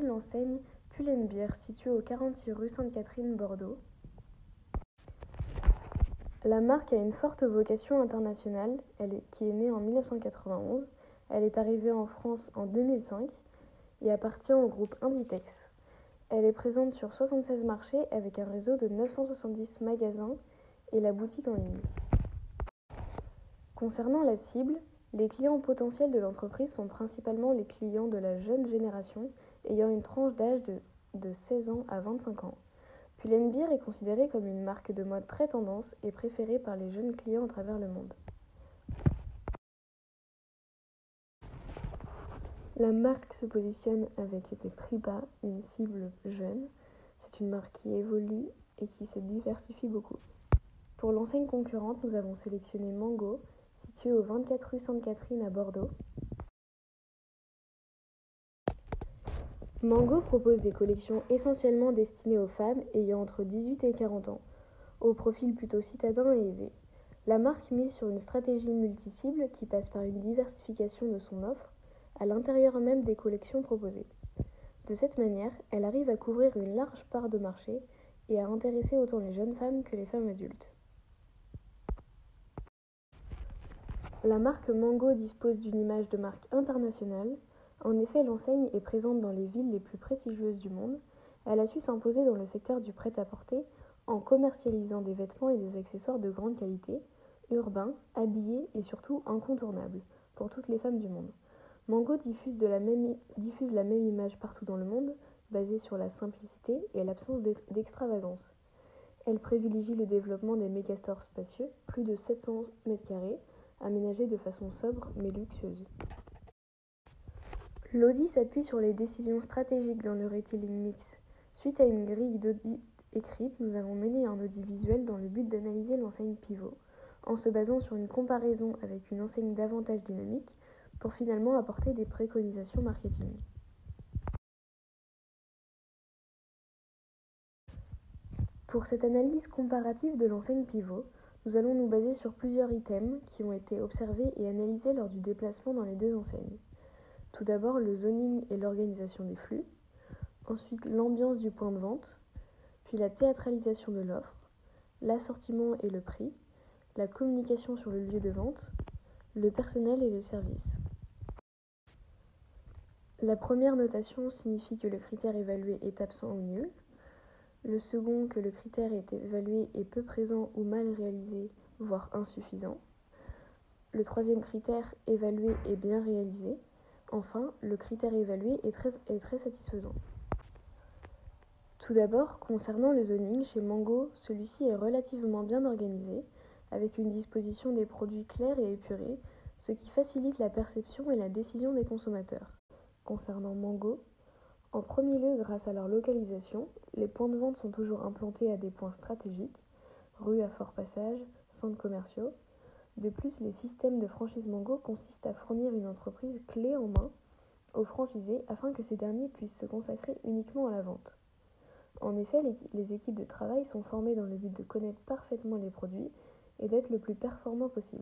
l'enseigne Pull&Bear située au 46 rue Sainte-Catherine, Bordeaux. La marque a une forte vocation internationale, qui est née en 1991. Elle est arrivée en France en 2005 et appartient au groupe Inditex. Elle est présente sur 76 marchés avec un réseau de 970 magasins et la boutique en ligne. Concernant la cible, les clients potentiels de l'entreprise sont principalement les clients de la jeune génération ayant une tranche d'âge de 16 ans à 25 ans. Pull&Bear est considérée comme une marque de mode très tendance et préférée par les jeunes clients à travers le monde. La marque se positionne avec des prix bas, une cible jeune. C'est une marque qui évolue et qui se diversifie beaucoup. Pour l'enseigne concurrente, nous avons sélectionné Mango, située au 24 rue Sainte-Catherine à Bordeaux. Mango propose des collections essentiellement destinées aux femmes ayant entre 18 et 40 ans, au profil plutôt citadin et aisé. La marque mise sur une stratégie multi-cible qui passe par une diversification de son offre à l'intérieur même des collections proposées. De cette manière, elle arrive à couvrir une large part de marché et à intéresser autant les jeunes femmes que les femmes adultes. La marque Mango dispose d'une image de marque internationale. En effet, l'enseigne est présente dans les villes les plus prestigieuses du monde. Elle a su s'imposer dans le secteur du prêt-à-porter en commercialisant des vêtements et des accessoires de grande qualité, urbains, habillés et surtout incontournables pour toutes les femmes du monde. Mango diffuse la même image partout dans le monde, basée sur la simplicité et l'absence d'extravagance. Elle privilégie le développement des mégastores spacieux, plus de 700 m², aménagés de façon sobre mais luxueuse. L'audit s'appuie sur les décisions stratégiques dans le retailing mix. Suite à une grille d'audit écrite, nous avons mené un audit visuel dans le but d'analyser l'enseigne pivot, en se basant sur une comparaison avec une enseigne davantage dynamique, pour finalement apporter des préconisations marketing. Pour cette analyse comparative de l'enseigne pivot, nous allons nous baser sur plusieurs items qui ont été observés et analysés lors du déplacement dans les deux enseignes. Tout d'abord, le zoning et l'organisation des flux, ensuite l'ambiance du point de vente, puis la théâtralisation de l'offre, l'assortiment et le prix, la communication sur le lieu de vente, le personnel et les services. La première notation signifie que le critère évalué est absent ou nul. Le second, que le critère est évalué est peu présent ou mal réalisé, voire insuffisant. Le troisième critère évalué est bien réalisé. Enfin, le critère évalué est très satisfaisant. Tout d'abord, concernant le zoning, chez Mango, celui-ci est relativement bien organisé, avec une disposition des produits claire et épurée, ce qui facilite la perception et la décision des consommateurs. Concernant Mango, en premier lieu, grâce à leur localisation, les points de vente sont toujours implantés à des points stratégiques, rues à fort passage, centres commerciaux. De plus, les systèmes de franchise Mango consistent à fournir une entreprise clé en main aux franchisés afin que ces derniers puissent se consacrer uniquement à la vente. En effet, les équipes de travail sont formées dans le but de connaître parfaitement les produits et d'être le plus performant possible.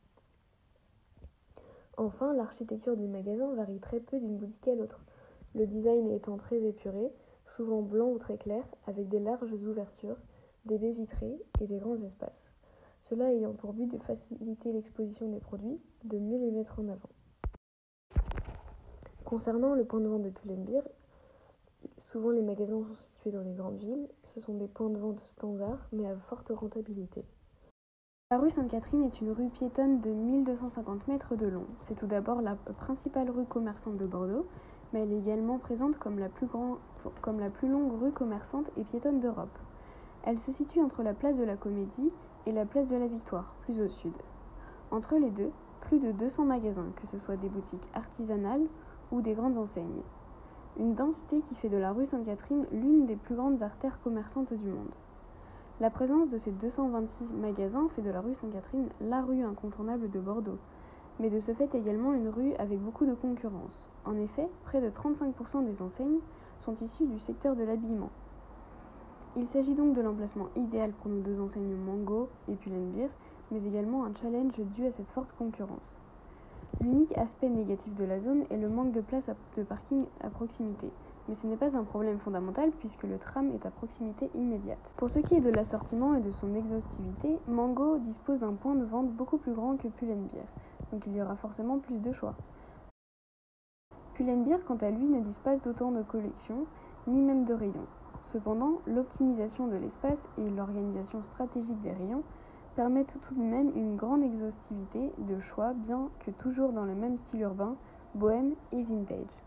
Enfin, l'architecture du magasin varie très peu d'une boutique à l'autre, le design étant très épuré, souvent blanc ou très clair, avec des larges ouvertures, des baies vitrées et des grands espaces. Cela ayant pour but de faciliter l'exposition des produits, de mieux les mettre en avant. Concernant le point de vente de Pull&Bear, souvent les magasins sont situés dans les grandes villes. Ce sont des points de vente standards, mais à forte rentabilité. La rue Sainte-Catherine est une rue piétonne de 1250 mètres de long. C'est tout d'abord la principale rue commerçante de Bordeaux, mais elle est également présente comme la plus longue rue commerçante et piétonne d'Europe. Elle se situe entre la place de la Comédie et la place de la Victoire, plus au sud. Entre les deux, plus de 200 magasins, que ce soit des boutiques artisanales ou des grandes enseignes. Une densité qui fait de la rue Sainte-Catherine l'une des plus grandes artères commerçantes du monde. La présence de ces 226 magasins fait de la rue Sainte-Catherine la rue incontournable de Bordeaux, mais de ce fait également une rue avec beaucoup de concurrence. En effet, près de 35% des enseignes sont issues du secteur de l'habillement. Il s'agit donc de l'emplacement idéal pour nos deux enseignes Mango et Pull&Bear, mais également un challenge dû à cette forte concurrence. L'unique aspect négatif de la zone est le manque de place de parking à proximité, mais ce n'est pas un problème fondamental puisque le tram est à proximité immédiate. Pour ce qui est de l'assortiment et de son exhaustivité, Mango dispose d'un point de vente beaucoup plus grand que Pull&Bear, donc il y aura forcément plus de choix. Pull&Bear, quant à lui, ne dispose d'autant de collections, ni même de rayons. Cependant, l'optimisation de l'espace et l'organisation stratégique des rayons permettent tout de même une grande exhaustivité de choix, bien que toujours dans le même style urbain, bohème et vintage.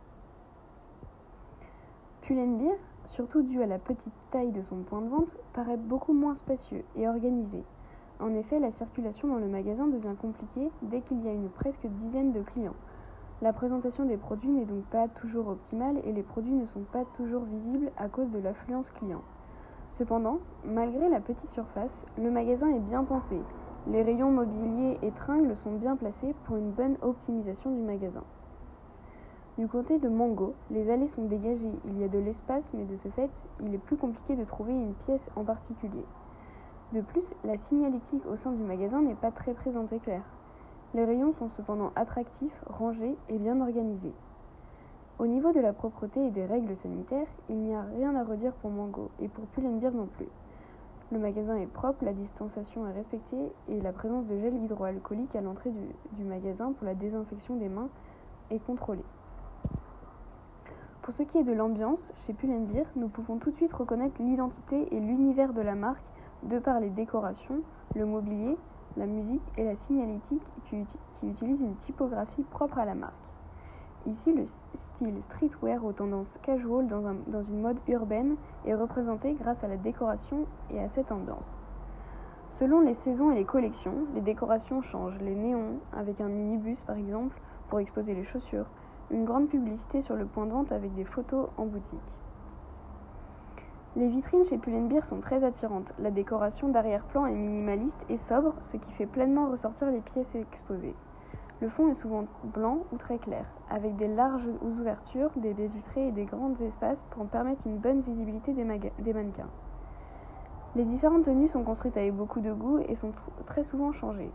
Pull&Bear, surtout dû à la petite taille de son point de vente, paraît beaucoup moins spacieux et organisé. En effet, la circulation dans le magasin devient compliquée dès qu'il y a une presque dizaine de clients. La présentation des produits n'est donc pas toujours optimale et les produits ne sont pas toujours visibles à cause de l'affluence client. Cependant, malgré la petite surface, le magasin est bien pensé. Les rayons mobilier et tringles sont bien placés pour une bonne optimisation du magasin. Du côté de Mango, les allées sont dégagées, il y a de l'espace, mais de ce fait, il est plus compliqué de trouver une pièce en particulier. De plus, la signalétique au sein du magasin n'est pas très présentée claire. Les rayons sont cependant attractifs, rangés et bien organisés. Au niveau de la propreté et des règles sanitaires, il n'y a rien à redire pour Mango et pour Pull&Bear non plus. Le magasin est propre, la distanciation est respectée et la présence de gel hydroalcoolique à l'entrée du magasin pour la désinfection des mains est contrôlée. Pour ce qui est de l'ambiance, chez Pull&Bear, nous pouvons tout de suite reconnaître l'identité et l'univers de la marque de par les décorations, le mobilier, la musique et la signalétique qui utilisent une typographie propre à la marque. Ici, le style streetwear aux tendances casual dans une mode urbaine est représenté grâce à la décoration et à cette ambiance. Selon les saisons et les collections, les décorations changent. Les néons, avec un minibus par exemple, pour exposer les chaussures. Une grande publicité sur le point de vente avec des photos en boutique. Les vitrines chez Pull&Bear sont très attirantes. La décoration d'arrière-plan est minimaliste et sobre, ce qui fait pleinement ressortir les pièces exposées. Le fond est souvent blanc ou très clair, avec des larges ouvertures, des baies vitrées et des grands espaces pour permettre une bonne visibilité des mannequins. Les différentes tenues sont construites avec beaucoup de goût et sont très souvent changées.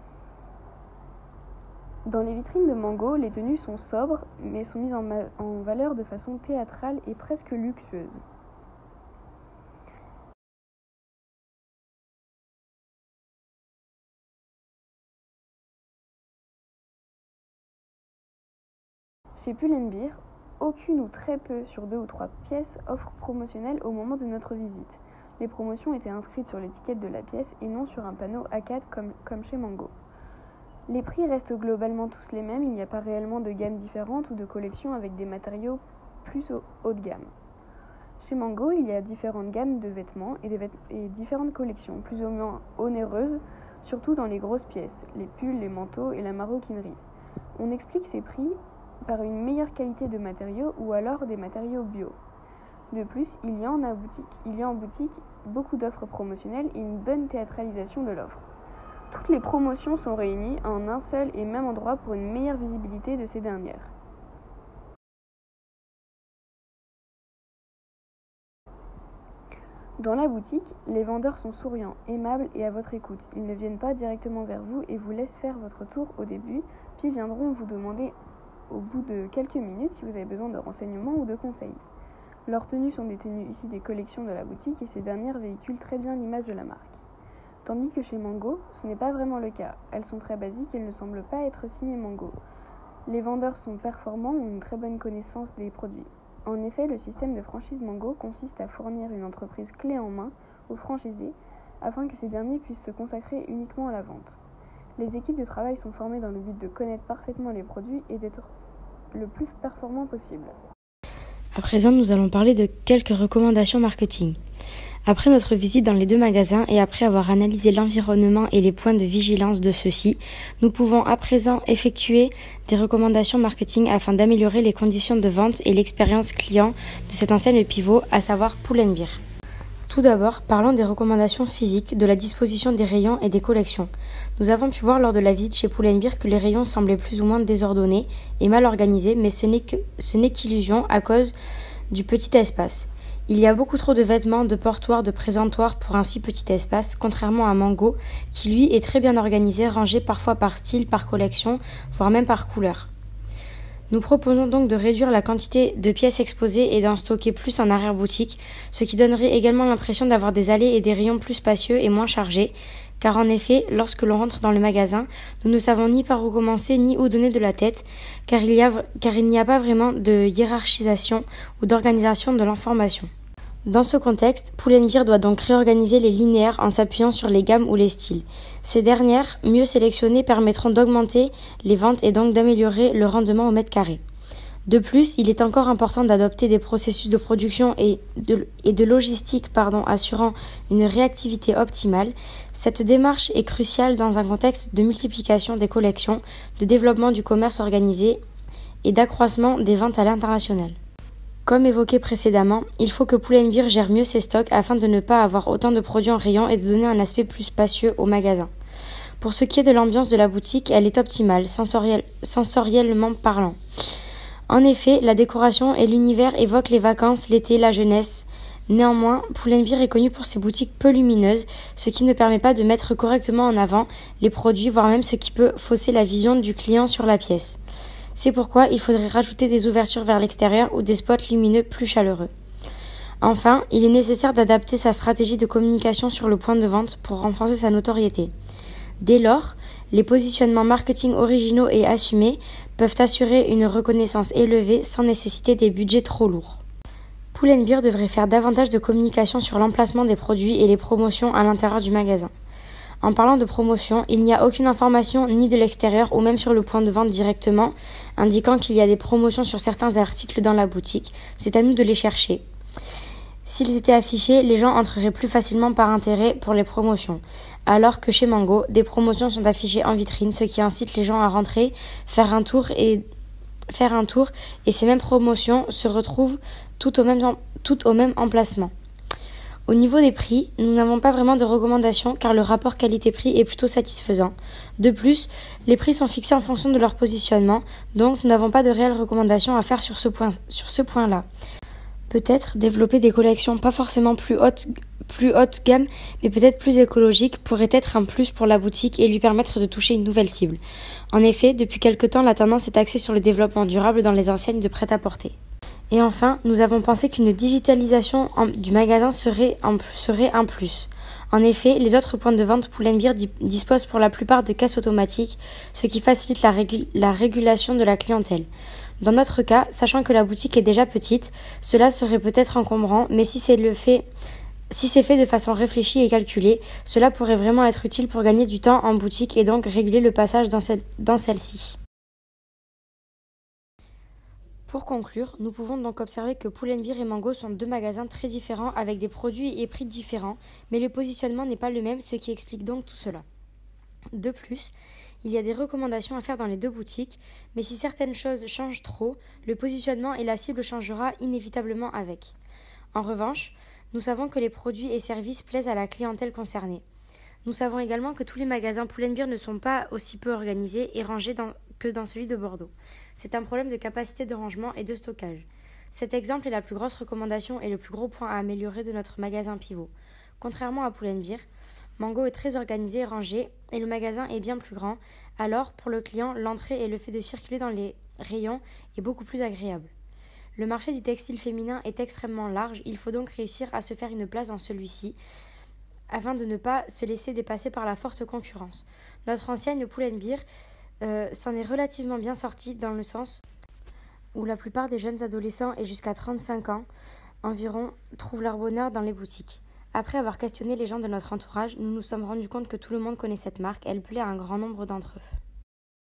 Dans les vitrines de Mango, les tenues sont sobres, mais sont mises en valeur de façon théâtrale et presque luxueuse. Chez Pull&Bear, aucune ou très peu sur 2 ou 3 pièces offre promotionnelle au moment de notre visite. Les promotions étaient inscrites sur l'étiquette de la pièce et non sur un panneau A4 comme chez Mango. Les prix restent globalement tous les mêmes, il n'y a pas réellement de gamme différente ou de collection avec des matériaux plus haut de gamme. Chez Mango, il y a différentes gammes de vêtements et différentes collections, plus ou moins onéreuses, surtout dans les grosses pièces, les pulls, les manteaux et la maroquinerie. On explique ces prix par une meilleure qualité de matériaux ou alors des matériaux bio. De plus, il y a en boutique beaucoup d'offres promotionnelles et une bonne théâtralisation de l'offre. Toutes les promotions sont réunies en un seul et même endroit pour une meilleure visibilité de ces dernières. Dans la boutique, les vendeurs sont souriants, aimables et à votre écoute. Ils ne viennent pas directement vers vous et vous laissent faire votre tour au début, puis viendront vous demander au bout de quelques minutes si vous avez besoin de renseignements ou de conseils. Leurs tenues sont des tenues issues des collections de la boutique et ces dernières véhiculent très bien l'image de la marque. Tandis que chez Mango, ce n'est pas vraiment le cas. Elles sont très basiques et ne semblent pas être signées Mango. Les vendeurs sont performants et ont une très bonne connaissance des produits. En effet, le système de franchise Mango consiste à fournir une entreprise clé en main aux franchisés afin que ces derniers puissent se consacrer uniquement à la vente. Les équipes de travail sont formées dans le but de connaître parfaitement les produits et d'être le plus performant possible. À présent, nous allons parler de quelques recommandations marketing. Après notre visite dans les 2 magasins et après avoir analysé l'environnement et les points de vigilance de ceux-ci, nous pouvons à présent effectuer des recommandations marketing afin d'améliorer les conditions de vente et l'expérience client de cette enseigne pivot, à savoir Pull&Bear. Tout d'abord, parlons des recommandations physiques, de la disposition des rayons et des collections. Nous avons pu voir lors de la visite chez Pull&Bear que les rayons semblaient plus ou moins désordonnés et mal organisés, mais ce n'est qu'illusion à cause du petit espace. Il y a beaucoup trop de vêtements, de portoirs, de présentoirs pour un si petit espace, contrairement à Mango, qui lui est très bien organisé, rangé parfois par style, par collection, voire même par couleur. Nous proposons donc de réduire la quantité de pièces exposées et d'en stocker plus en arrière-boutique, ce qui donnerait également l'impression d'avoir des allées et des rayons plus spacieux et moins chargés, car en effet, lorsque l'on rentre dans le magasin, nous ne savons ni par où commencer ni où donner de la tête, car il n'y a pas vraiment de hiérarchisation ou d'organisation de l'information. Dans ce contexte, Pull&Bear doit donc réorganiser les linéaires en s'appuyant sur les gammes ou les styles. Ces dernières, mieux sélectionnées, permettront d'augmenter les ventes et donc d'améliorer le rendement au mètre carré. De plus, il est encore important d'adopter des processus de production et de logistique assurant une réactivité optimale. Cette démarche est cruciale dans un contexte de multiplication des collections, de développement du commerce organisé et d'accroissement des ventes à l'international. Comme évoqué précédemment, il faut que Pull&Bear gère mieux ses stocks afin de ne pas avoir autant de produits en rayon et de donner un aspect plus spacieux au magasin. Pour ce qui est de l'ambiance de la boutique, elle est optimale, sensoriellement parlant. En effet, la décoration et l'univers évoquent les vacances, l'été, la jeunesse. Néanmoins, Pull&Bear est connu pour ses boutiques peu lumineuses, ce qui ne permet pas de mettre correctement en avant les produits, voire même ce qui peut fausser la vision du client sur la pièce. C'est pourquoi il faudrait rajouter des ouvertures vers l'extérieur ou des spots lumineux plus chaleureux. Enfin, il est nécessaire d'adapter sa stratégie de communication sur le point de vente pour renforcer sa notoriété. Dès lors, les positionnements marketing originaux et assumés peuvent assurer une reconnaissance élevée sans nécessiter des budgets trop lourds. Pull&Bear devrait faire davantage de communication sur l'emplacement des produits et les promotions à l'intérieur du magasin. En parlant de promotion, il n'y a aucune information ni de l'extérieur ou même sur le point de vente directement, indiquant qu'il y a des promotions sur certains articles dans la boutique. C'est à nous de les chercher. S'ils étaient affichés, les gens entreraient plus facilement par intérêt pour les promotions. Alors que chez Mango, des promotions sont affichées en vitrine, ce qui incite les gens à rentrer, faire un tour et ces mêmes promotions se retrouvent toutes au même emplacement. Au niveau des prix, nous n'avons pas vraiment de recommandations car le rapport qualité-prix est plutôt satisfaisant. De plus, les prix sont fixés en fonction de leur positionnement, donc nous n'avons pas de réelles recommandations à faire sur ce point-là. Peut-être développer des collections pas forcément plus haute gamme, mais peut-être plus écologiques pourrait être un plus pour la boutique et lui permettre de toucher une nouvelle cible. En effet, depuis quelque temps, la tendance est axée sur le développement durable dans les enseignes de prêt-à-porter. Et enfin, nous avons pensé qu'une digitalisation du magasin serait un plus. En effet, les autres points de vente Pull&Bear disposent pour la plupart de caisses automatiques, ce qui facilite la régulation de la clientèle. Dans notre cas, sachant que la boutique est déjà petite, cela serait peut-être encombrant, mais si c'est fait de façon réfléchie et calculée, cela pourrait vraiment être utile pour gagner du temps en boutique et donc réguler le passage dans celle-ci. Pour conclure, nous pouvons donc observer que Pull&Bear et Mango sont deux magasins très différents avec des produits et prix différents, mais le positionnement n'est pas le même, ce qui explique donc tout cela. De plus, il y a des recommandations à faire dans les deux boutiques, mais si certaines choses changent trop, le positionnement et la cible changera inévitablement avec. En revanche, nous savons que les produits et services plaisent à la clientèle concernée. Nous savons également que tous les magasins Pull&Bear ne sont pas aussi peu organisés et rangés que dans celui de Bordeaux. C'est un problème de capacité de rangement et de stockage. Cet exemple est la plus grosse recommandation et le plus gros point à améliorer de notre magasin pivot. Contrairement à Pull&Bear, Mango est très organisé et rangé et le magasin est bien plus grand. Alors, pour le client, l'entrée et le fait de circuler dans les rayons est beaucoup plus agréable. Le marché du textile féminin est extrêmement large, il faut donc réussir à se faire une place dans celui-ci afin de ne pas se laisser dépasser par la forte concurrence. Notre enseigne Pull&Bear s'en est relativement bien sortie dans le sens où la plupart des jeunes adolescents et jusqu'à 35 ans environ trouvent leur bonheur dans les boutiques. Après avoir questionné les gens de notre entourage, nous nous sommes rendus compte que tout le monde connaît cette marque, elle plaît à un grand nombre d'entre eux.